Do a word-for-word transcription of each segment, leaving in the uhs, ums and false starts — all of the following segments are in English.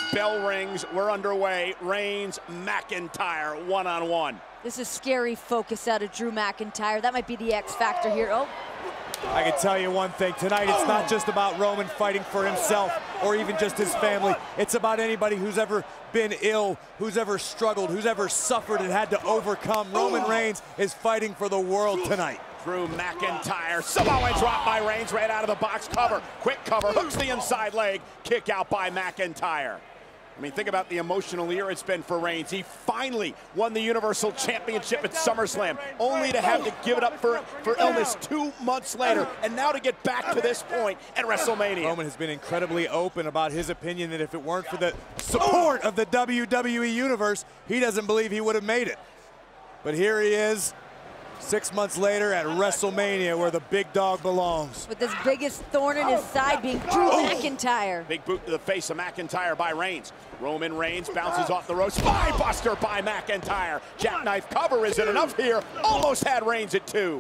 Bell rings, we're underway. Reigns, McIntyre, one-on-one. This is scary focus out of Drew McIntyre. That might be the X factor here. Oh. I can tell you one thing, tonight it's not just about Roman fighting for himself or even just his family. It's about anybody who's ever been ill, who's ever struggled, who's ever suffered and had to overcome. Roman Reigns is fighting for the world tonight. Drew McIntyre, Samoan drop by Reigns right out of the box, cover, quick cover, hooks the inside leg, kick out by McIntyre. I mean, think about the emotional year it's been for Reigns. He finally won the Universal Championship at SummerSlam, only to have to give it up for, for illness two months later, and now to get back to this point at WrestleMania. Roman has been incredibly open about his opinion that if it weren't for the support of the W W E Universe, he doesn't believe he would have made it. But here he is, six months later at WrestleMania, where the big dog belongs. With his biggest thorn in his side being Drew McIntyre. Big boot to the face of McIntyre by Reigns. Roman Reigns bounces off the ropes. Spine buster by McIntyre. Jackknife cover isn't enough here. Almost had Reigns at two.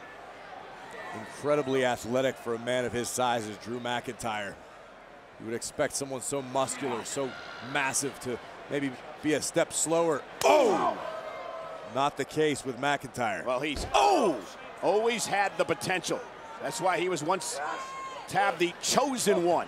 Incredibly athletic for a man of his size as Drew McIntyre. You would expect someone so muscular, so massive to maybe be a step slower. Oh! Not the case with McIntyre. Well, he's oh, always had the potential. That's why he was once tabbed the chosen one.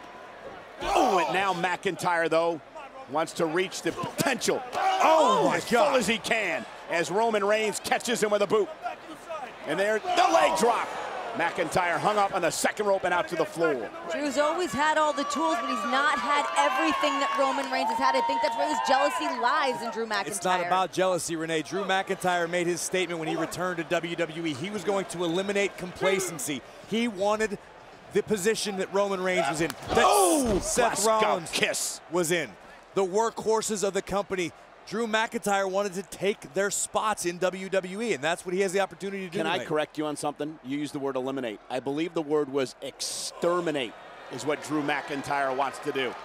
Oh, and now McIntyre, though, wants to reach the potential. Oh, my as God. full as he can, as Roman Reigns catches him with a boot. And there, the leg drop. McIntyre hung up on the second rope and out to the floor. Drew's always had all the tools, but he's not had everything that Roman Reigns has had. I think that's where this jealousy lies in Drew McIntyre. It's not about jealousy, Renee. Drew McIntyre made his statement when he returned to W W E. He was going to eliminate complacency. He wanted the position that Roman Reigns was in, that oh, Seth Rollins kiss. was in. The workhorses of the company. Drew McIntyre wanted to take their spots in W W E, and that's what he has the opportunity to do. Can I tonight. correct you on something? You used the word eliminate. I believe the word was exterminate is what Drew McIntyre wants to do.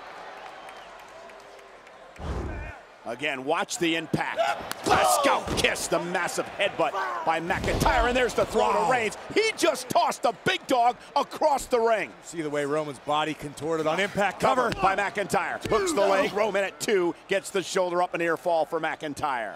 Again, watch the impact. Glasgow kiss, the massive headbutt by McIntyre, and there's the throw wow. to Reigns. He just tossed the big dog across the ring. See the way Roman's body contorted on impact. Cover by McIntyre. Hooks the leg. Roman at two gets the shoulder up, and ear fall for McIntyre.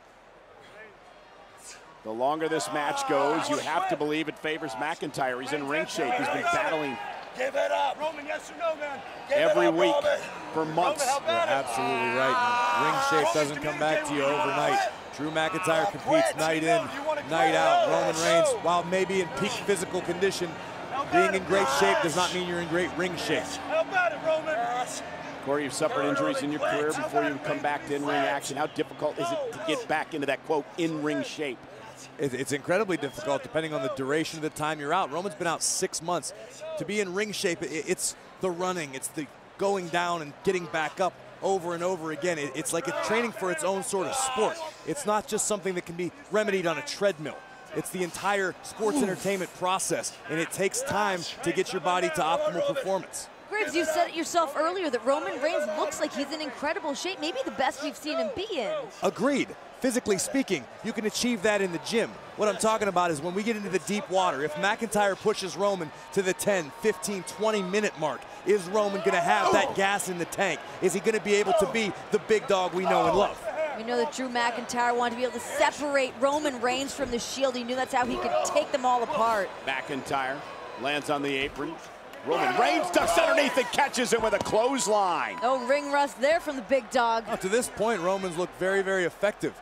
The longer this match goes, you have to believe it favors McIntyre. He's in ring shape. He's been battling Give it up. Roman, yes or no, man? Give every up, week Roman. for months. Roman, You're absolutely right. And ring shape doesn't come back to you overnight. Drew McIntyre competes night in, night out. Roman Reigns, while maybe in peak physical condition, being in great shape does not mean you're in great ring shape. How about it, Roman? Corey, you've suffered injuries in your career before you come back to in-ring action. How difficult is it to get back into that, quote, in-ring shape? It's incredibly difficult depending on the duration of the time you're out. Roman's been out six months. To be in ring shape, it's the running, it's the going down and getting back up over and over again. It's like it's training for its own sort of sport. It's not just something that can be remedied on a treadmill. It's the entire sports entertainment process, and it takes time to get your body to optimal performance. Graves, you said it yourself earlier that Roman Reigns looks like he's in incredible shape, maybe the best we've seen him be in. Agreed. Physically speaking, you can achieve that in the gym. What I'm talking about is when we get into the deep water, if McIntyre pushes Roman to the ten, fifteen, twenty minute mark, is Roman gonna have that gas in the tank? Is he gonna be able to be the big dog we know and love? We know that Drew McIntyre wanted to be able to separate Roman Reigns from the Shield. He knew that's how he could take them all apart. McIntyre lands on the apron. Roman Reigns ducks underneath and catches him with a clothesline. No ring rust there from the big dog. Well, to this point, Roman's looked very, very effective.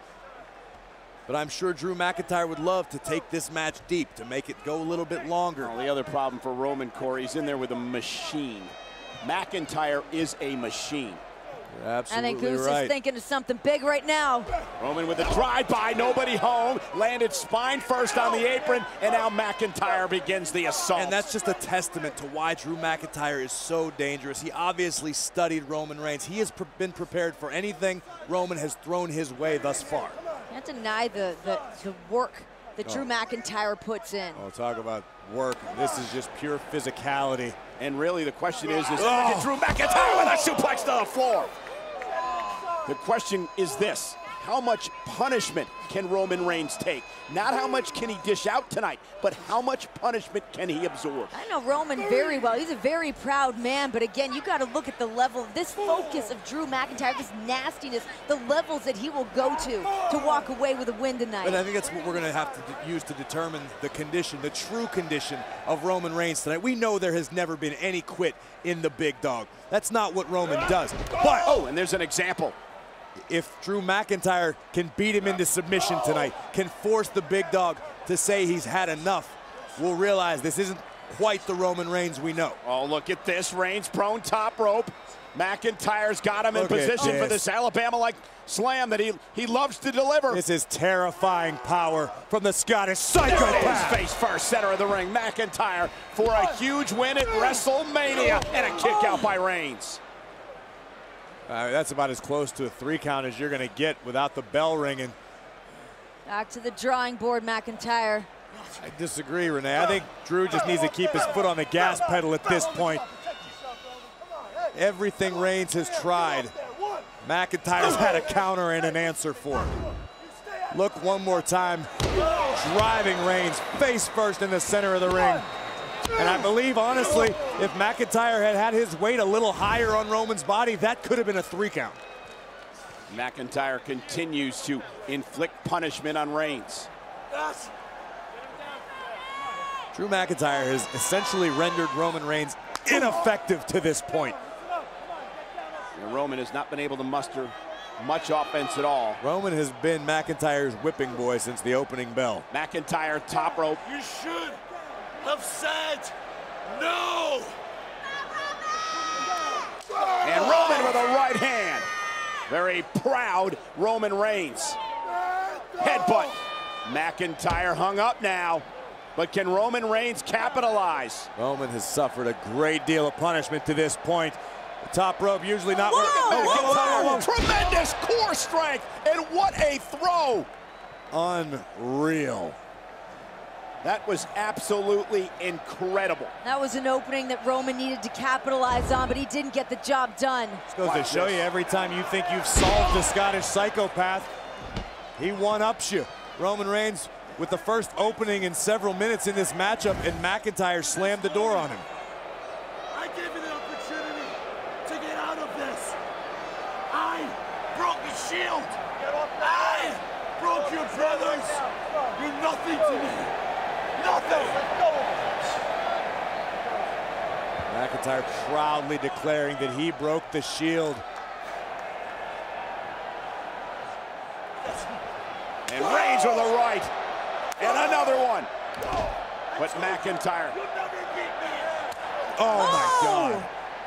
But I'm sure Drew McIntyre would love to take this match deep, to make it go a little bit longer. Well, the other problem for Roman, Corey, he's in there with a machine. McIntyre is a machine. You're absolutely I think Goose right. is thinking of something big right now. Roman with a drive-by, nobody home, landed spine first on the apron, and now McIntyre begins the assault. And that's just a testament to why Drew McIntyre is so dangerous. He obviously studied Roman Reigns. He has pre been prepared for anything Roman has thrown his way thus far. Can't deny the, the, the work that Drew oh. McIntyre puts in. Oh, talk about work. This is just pure physicality. And really the question is, is oh. Drew McIntyre with a suplex to the floor. The question is this, how much punishment can Roman Reigns take? Not how much can he dish out tonight, but how much punishment can he absorb? I know Roman very well. He's a very proud man, but again, you got to look at the level, this focus of Drew McIntyre, this nastiness, the levels that he will go to to walk away with a win tonight. And I think that's what we're going to have to use to determine the condition, the true condition of Roman Reigns tonight. We know there has never been any quit in the big dog. That's not what Roman does. But oh, and there's an example. If Drew McIntyre can beat him into submission tonight, can force the big dog to say he's had enough, we'll realize this isn't quite the Roman Reigns we know. Oh, look at this. Reigns prone top rope. McIntyre's got him in Look at position this. for this Alabama-like slam that he, he loves to deliver. This is terrifying power from the Scottish There it is, psychopath. face first, center of the ring. McIntyre for a huge win at WrestleMania and a kick out by Reigns. Uh, that's about as close to a three count as you're going to get without the bell ringing. Back to the drawing board, McIntyre. I disagree, Renee. I think Drew just needs to keep his foot on the gas pedal at this point. Everything Reigns has tried, McIntyre's had a counter and an answer for. Look one more time, driving Reigns face first in the center of the ring. And I believe, honestly, if McIntyre had had his weight a little higher on Roman's body, that could have been a three count. McIntyre continues to inflict punishment on Reigns. Drew McIntyre has essentially rendered Roman Reigns ineffective to this point. And Roman has not been able to muster much offense at all. Roman has been McIntyre's whipping boy since the opening bell. McIntyre top rope. You should have said no. And Roman with a right hand. Very proud Roman Reigns. Headbutt. McIntyre hung up now. But can Roman Reigns capitalize? Roman has suffered a great deal of punishment to this point. The top rope usually not working. Oh, Oh, whoa, whoa, whoa. tremendous core strength, and what a throw. Unreal. That was absolutely incredible. That was an opening that Roman needed to capitalize on, but he didn't get the job done. This goes to Watch show this. you every time you think you've solved the Scottish psychopath, he one-ups you. Roman Reigns with the first opening in several minutes in this matchup, and McIntyre slammed the door on him. I gave you the opportunity to get out of this. I broke the shield. I broke your brothers. You're nothing to me. Nothing. McIntyre proudly declaring that he broke the shield. And Reigns with a right. And another one. But McIntyre. You'll never beat me. Oh my God.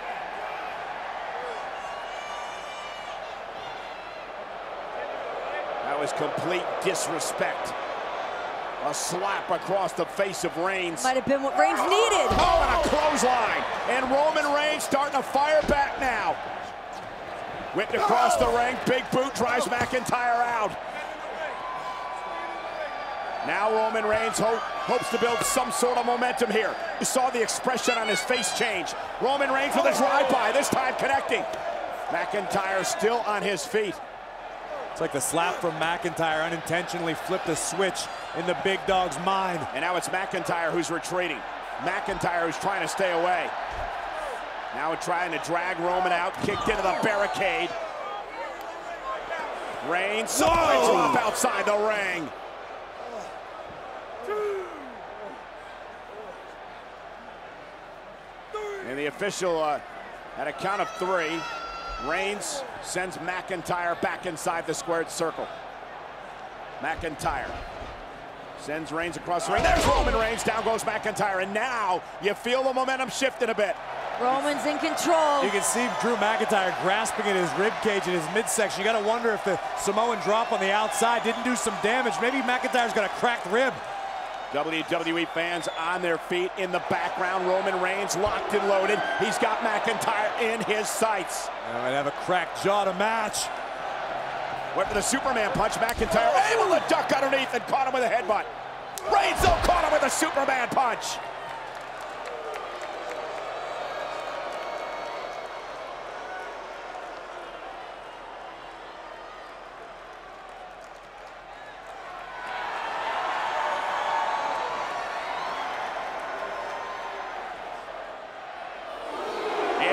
That was complete disrespect. A slap across the face of Reigns. Might have been what Reigns needed. Oh, and a clothesline. And Roman Reigns starting to fire back now. Whipped across the ring. Big boot drives McIntyre out. Now Roman Reigns ho hopes to build some sort of momentum here. You saw the expression on his face change. Roman Reigns with a drive-by, this time connecting. McIntyre still on his feet. It's like the slap from McIntyre unintentionally flipped a switch in the big dog's mind. And now it's McIntyre who's retreating. McIntyre who's trying to stay away. Now trying to drag Roman out, kicked into the barricade. Reigns, Samoa drop outside the ring. And the official, uh, at a count of three, Reigns sends McIntyre back inside the squared circle. McIntyre sends Reigns across the ring. There's Roman Reigns. Down goes McIntyre. And now you feel the momentum shifting a bit. Roman's in control. You can see Drew McIntyre grasping at his ribcage in his midsection. You got to wonder if the Samoan drop on the outside didn't do some damage. Maybe McIntyre's got a cracked rib. W W E fans on their feet in the background. Roman Reigns locked and loaded. He's got McIntyre in his sights. I might have a cracked jaw to match. Went for the Superman punch. McIntyre able to duck underneath and caught him with a headbutt. Reigns though caught him with a Superman punch.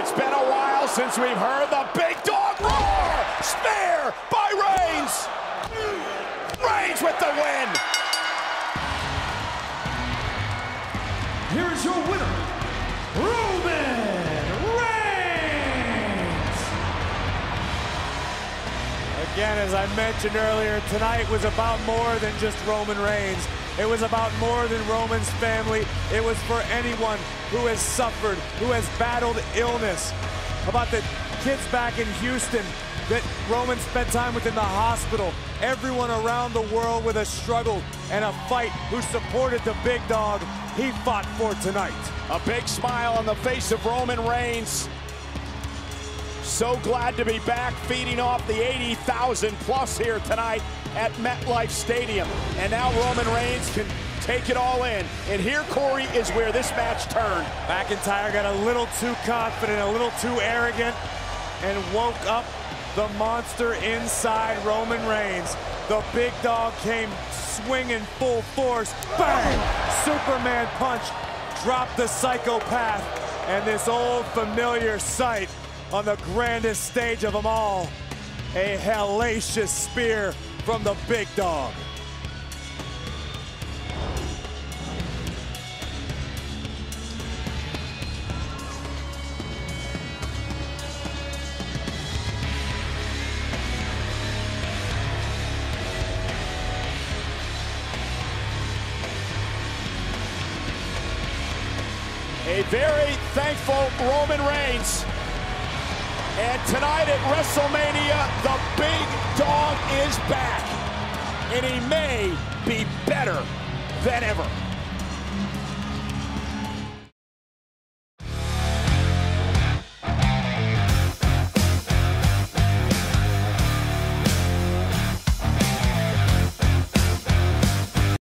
It's been a while since we've heard the big dog roar! Spear by Reigns! Reigns with the win! Here's your winner, Roman Reigns! Again, as I mentioned earlier, tonight was about more than just Roman Reigns. It was about more than Roman's family. It was for anyone who has suffered, who has battled illness. About the kids back in Houston that Roman spent time with in the hospital. Everyone around the world with a struggle and a fight who supported the big dog he fought for tonight. A big smile on the face of Roman Reigns. So glad to be back, feeding off the eighty thousand plus here tonight at MetLife Stadium. And now Roman Reigns can take it all in. And here, Corey, is where this match turned. McIntyre got a little too confident, a little too arrogant, and woke up the monster inside Roman Reigns. The big dog came swinging full force. Bang! Superman punch. Dropped the psychopath. And this old familiar sight on the grandest stage of them all. A hellacious spear from the big dog. A very thankful Roman Reigns. And tonight at WrestleMania, the big dog is back. And he may be better than ever.